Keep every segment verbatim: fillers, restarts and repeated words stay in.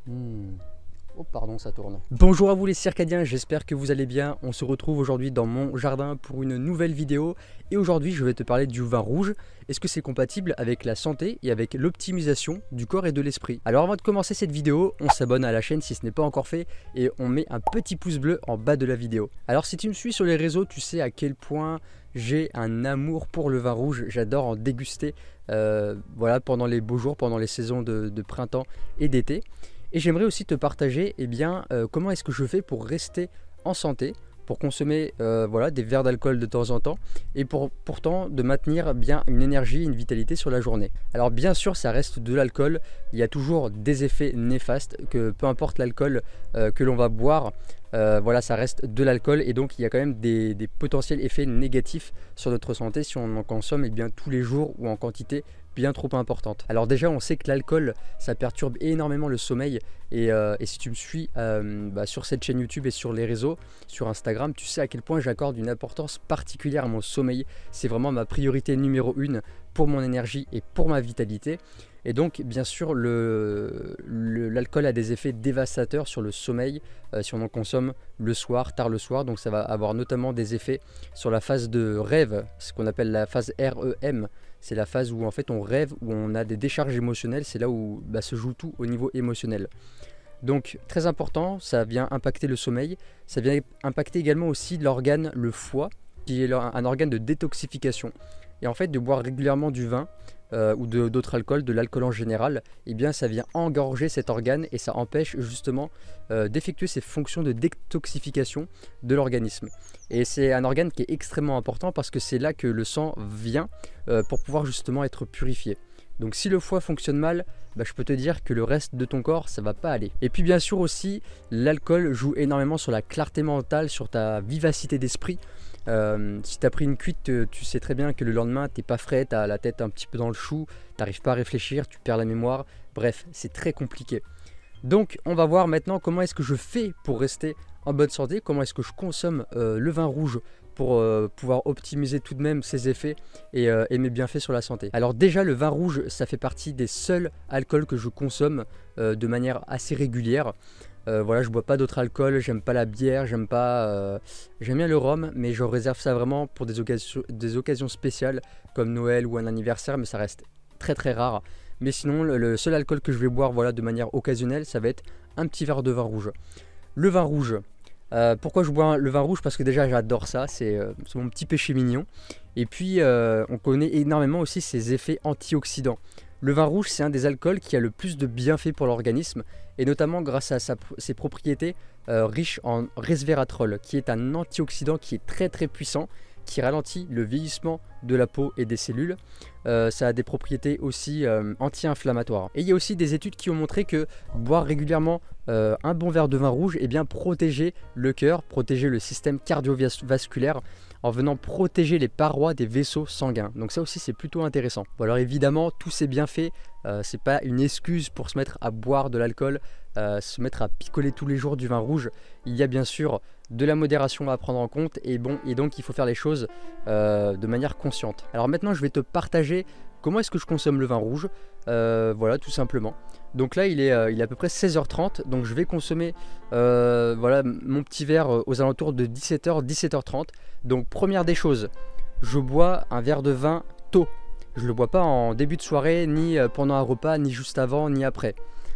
Hmm. Oh pardon, ça tourne. Bonjour à vous les circadiens, j'espère que vous allez bien. On se retrouve aujourd'hui dans mon jardin pour une nouvelle vidéo. Et aujourd'hui je vais te parler du vin rouge. Est-ce que c'est compatible avec la santé et avec l'optimisation du corps et de l'esprit? Alors avant de commencer cette vidéo, on s'abonne à la chaîne si ce n'est pas encore fait. Et on met un petit pouce bleu en bas de la vidéo. Alors si tu me suis sur les réseaux, tu sais à quel point j'ai un amour pour le vin rouge. J'adore en déguster euh, voilà, pendant les beaux jours, pendant les saisons de, de printemps et d'été. Et j'aimerais aussi te partager eh bien, euh, comment est-ce que je fais pour rester en santé, pour consommer euh, voilà, des verres d'alcool de temps en temps et pour pourtant de maintenir bien une énergie, une vitalité sur la journée. Alors bien sûr ça reste de l'alcool, il y a toujours des effets néfastes, que peu importe l'alcool euh, que l'on va boire, euh, voilà, ça reste de l'alcool et donc il y a quand même des, des potentiels effets négatifs sur notre santé si on en consomme eh bien, tous les jours ou en quantité bien trop importante. Alors déjà on sait que l'alcool ça perturbe énormément le sommeil et, euh, et si tu me suis euh, bah, sur cette chaîne YouTube et sur les réseaux, sur Instagram, tu sais à quel point j'accorde une importance particulière à mon sommeil. C'est vraiment ma priorité numéro une pour mon énergie et pour ma vitalité. Et donc bien sûr l'alcool le, le, a des effets dévastateurs sur le sommeil euh, si on en consomme le soir, tard le soir. Donc ça va avoir notamment des effets sur la phase de rêve, ce qu'on appelle la phase R E M. C'est la phase où en fait on rêve, où on a des décharges émotionnelles, c'est là où bah, se joue tout au niveau émotionnel. Donc très important, ça vient impacter le sommeil, ça vient impacter également aussi l'organe, le foie, qui est un organe de détoxification. Et en fait de boire régulièrement du vin euh, ou d'autres alcools, de l'alcool en général, eh bien ça vient engorger cet organe et ça empêche justement euh, d'effectuer ces fonctions de détoxification de l'organisme. Et c'est un organe qui est extrêmement important parce que c'est là que le sang vient euh, pour pouvoir justement être purifié. Donc si le foie fonctionne mal, bah, je peux te dire que le reste de ton corps, ça va pas aller. Et puis bien sûr aussi, l'alcool joue énormément sur la clarté mentale, sur ta vivacité d'esprit. Euh, si tu as pris une cuite, tu sais très bien que le lendemain, tu n'es pas frais, tu as la tête un petit peu dans le chou, tu n'arrives pas à réfléchir, tu perds la mémoire. Bref, c'est très compliqué. Donc on va voir maintenant comment est-ce que je fais pour rester en bonne santé, comment est-ce que je consomme euh, le vin rouge pour euh, pouvoir optimiser tout de même ses effets et, euh, et mes bienfaits sur la santé. Alors déjà le vin rouge ça fait partie des seuls alcools que je consomme euh, de manière assez régulière. Euh, voilà, je bois pas d'autres alcools, j'aime pas la bière, j'aime pas, euh, j'aime bien le rhum, mais je réserve ça vraiment pour des occasions, des occasions spéciales comme Noël ou un anniversaire, mais ça reste très très rare. Mais sinon le, le seul alcool que je vais boire voilà, de manière occasionnelle, ça va être un petit verre de vin rouge. Le vin rouge, euh, pourquoi je bois le vin rouge? Parce que déjà j'adore ça, c'est euh, mon petit péché mignon. Et puis euh, on connaît énormément aussi ses effets antioxydants. Le vin rouge c'est un des alcools qui a le plus de bienfaits pour l'organisme et notamment grâce à sa, ses propriétés euh, riches en resveratrol qui est un antioxydant qui est très très puissant, qui ralentit le vieillissement de la peau et des cellules. Euh, ça a des propriétés aussi euh, anti-inflammatoires. Et il y a aussi des études qui ont montré que boire régulièrement euh, un bon verre de vin rouge eh bien, protégeait le cœur, protégeait le système cardiovasculaire en venant protéger les parois des vaisseaux sanguins. Donc ça aussi c'est plutôt intéressant. Bon, alors évidemment tous ces bienfaits, euh, c'est pas une excuse pour se mettre à boire de l'alcool, euh, se mettre à picoler tous les jours du vin rouge. Il y a bien sûr de la modération à prendre en compte et, bon, et donc il faut faire les choses euh, de manière consciente. Alors maintenant je vais te partager comment est-ce que je consomme le vin rouge, euh, voilà tout simplement. Donc là il est, euh, il est à peu près seize heures trente, donc je vais consommer euh, voilà, mon petit verre aux alentours de dix-sept heures, dix-sept heures trente. Donc première des choses, je bois un verre de vin tôt. Je ne le bois pas en début de soirée, ni pendant un repas, ni juste avant, ni après.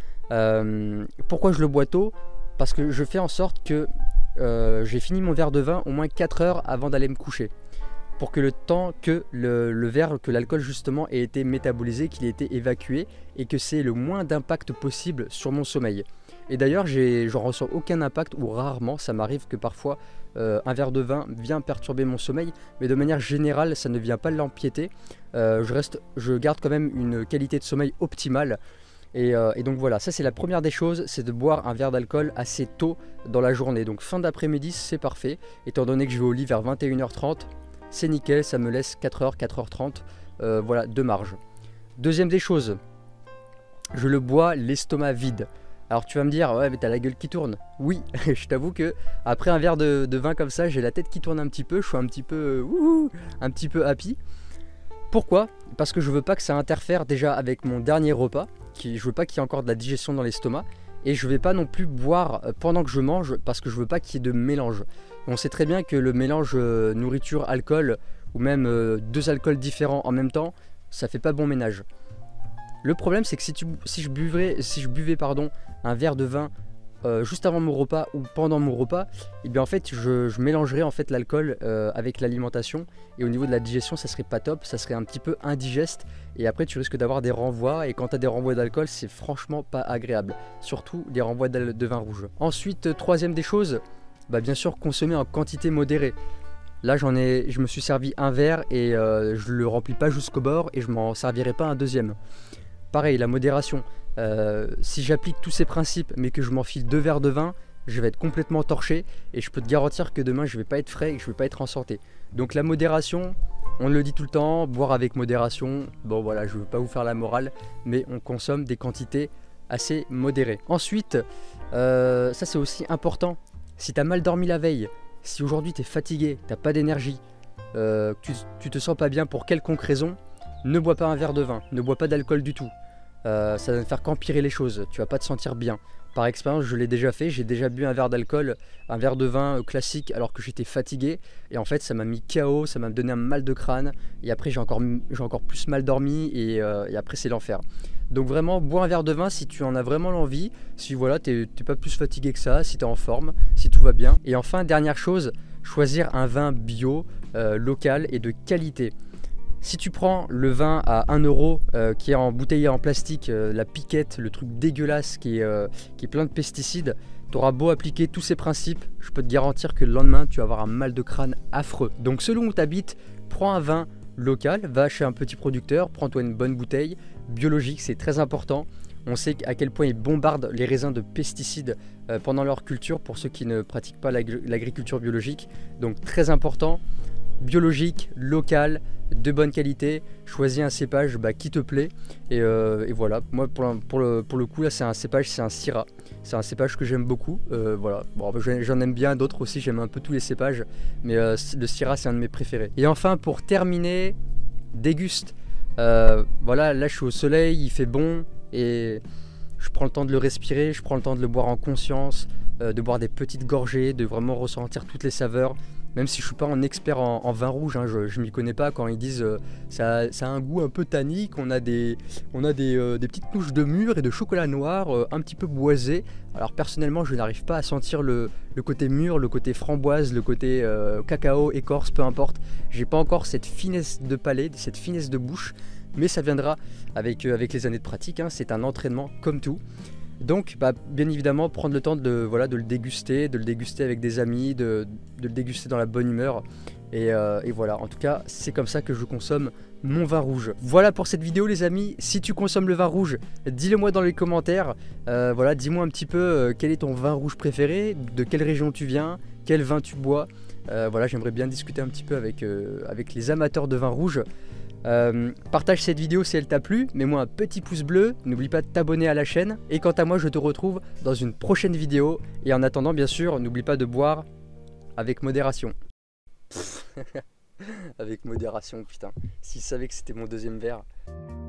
Euh, pourquoi je le bois tôt? Parce que je fais en sorte que euh, j'ai fini mon verre de vin au moins quatre heures avant d'aller me coucher. Pour que le temps que le, le verre, que l'alcool justement ait été métabolisé, qu'il ait été évacué et que c'est le moins d'impact possible sur mon sommeil. Et d'ailleurs j'en ressens aucun impact ou rarement, ça m'arrive que parfois euh, un verre de vin vient perturber mon sommeil, mais de manière générale ça ne vient pas l'empiéter. Euh, je, reste, je garde quand même une qualité de sommeil optimale. Et, euh, et donc voilà, ça c'est la première des choses, c'est de boire un verre d'alcool assez tôt dans la journée. Donc fin d'après-midi c'est parfait, étant donné que je vais au lit vers vingt et une heures trente. C'est nickel, ça me laisse quatre heures, quatre heures trente, euh, voilà, de marge. Deuxième des choses, je le bois l'estomac vide. Alors tu vas me dire, ouais mais t'as la gueule qui tourne. Oui, je t'avoue que après un verre de, de vin comme ça, j'ai la tête qui tourne un petit peu, je suis un petit peu, ouh, un petit peu happy. Pourquoi? Parce que je veux pas que ça interfère déjà avec mon dernier repas, qui, je veux pas qu'il y ait encore de la digestion dans l'estomac, et je vais pas non plus boire pendant que je mange parce que je veux pas qu'il y ait de mélange. On sait très bien que le mélange euh, nourriture-alcool ou même euh, deux alcools différents en même temps, ça fait pas bon ménage. Le problème c'est que si, tu, si je buvais, si je buvais pardon, un verre de vin euh, juste avant mon repas ou pendant mon repas, et bien en fait je, je mélangerais en fait l'alcool euh, avec l'alimentation, et au niveau de la digestion ça serait pas top, ça serait un petit peu indigeste, et après tu risques d'avoir des renvois, et quand tu as des renvois d'alcool c'est franchement pas agréable, surtout des renvois de vin rouge. Ensuite, troisième des choses, bah bien sûr consommer en quantité modérée. Là j'en ai, je me suis servi un verre et euh, je le remplis pas jusqu'au bord et je m'en servirai pas un deuxième. Pareil, la modération. Euh, si j'applique tous ces principes mais que je m'enfile deux verres de vin, je vais être complètement torché et je peux te garantir que demain je vais pas être frais et que je vais pas être en santé. Donc la modération, on le dit tout le temps, boire avec modération. Bon voilà, je veux pas vous faire la morale, mais on consomme des quantités assez modérées. Ensuite, euh, ça c'est aussi important, si tu as mal dormi la veille, si aujourd'hui tu es fatigué, tu n'as pas d'énergie, euh, tu, tu te sens pas bien pour quelconque raison, ne bois pas un verre de vin, ne bois pas d'alcool du tout. Euh, ça va ne faire qu'empirer les choses, tu vas pas te sentir bien. Par expérience, je l'ai déjà fait, j'ai déjà bu un verre d'alcool, un verre de vin classique alors que j'étais fatigué. Et en fait ça m'a mis K O, ça m'a donné un mal de crâne. Et après j'ai encore, j'ai encore plus mal dormi et, euh, et après c'est l'enfer. Donc vraiment, bois un verre de vin si tu en as vraiment l'envie, si voilà, t'es pas plus fatigué que ça, si tu es en forme, si tout va bien. Et enfin, dernière chose, choisir un vin bio, euh, local et de qualité. Si tu prends le vin à un euro euh, qui est embouteillé en plastique, euh, la piquette, le truc dégueulasse qui est, euh, qui est plein de pesticides, tu auras beau appliquer tous ces principes, je peux te garantir que le lendemain tu vas avoir un mal de crâne affreux. Donc selon où tu habites, prends un vin local, va chez un petit producteur, prends-toi une bonne bouteille, biologique, c'est très important. On sait à quel point ils bombardent les raisins de pesticides euh, pendant leur culture pour ceux qui ne pratiquent pas l'agriculture biologique. Donc très important, biologique, local, de bonne qualité, choisis un cépage bah, qui te plaît et, euh, et voilà. Moi pour, pour, le, pour le coup là c'est un cépage, c'est un Syrah, c'est un cépage que j'aime beaucoup, euh, voilà. Bon, j'en aime bien d'autres aussi, j'aime un peu tous les cépages, mais euh, le Syrah c'est un de mes préférés. Et enfin pour terminer, déguste. Euh, voilà, là je suis au soleil, il fait bon et je prends le temps de le respirer, je prends le temps de le boire en conscience, euh, de boire des petites gorgées, de vraiment ressentir toutes les saveurs. Même si je suis pas un expert en, en vin rouge, hein, je, je m'y connais pas quand ils disent euh, ça, ça a un goût un peu tannique, on a des, on a des, euh, des petites touches de mûr et de chocolat noir euh, un petit peu boisé. Alors personnellement je n'arrive pas à sentir le, le côté mûr, le côté framboise, le côté euh, cacao, écorce, peu importe. J'ai pas encore cette finesse de palais, cette finesse de bouche, mais ça viendra avec, euh, avec les années de pratique, hein, c'est un entraînement comme tout. Donc bah, bien évidemment prendre le temps de, voilà, de le déguster, de le déguster avec des amis, de, de le déguster dans la bonne humeur. Et, euh, et voilà, en tout cas c'est comme ça que je consomme mon vin rouge. Voilà pour cette vidéo les amis, si tu consommes le vin rouge, dis-le moi dans les commentaires. euh, Voilà, dis-moi un petit peu euh, quel est ton vin rouge préféré, de quelle région tu viens, quel vin tu bois. euh, Voilà, j'aimerais bien discuter un petit peu avec, euh, avec les amateurs de vin rouge. Euh, partage cette vidéo si elle t'a plu, mets-moi un petit pouce bleu, n'oublie pas de t'abonner à la chaîne. Et quant à moi je te retrouve dans une prochaine vidéo. Et en attendant bien sûr, n'oublie pas de boire avec modération. Avec modération, putain. S'ils savaient que c'était mon deuxième verre.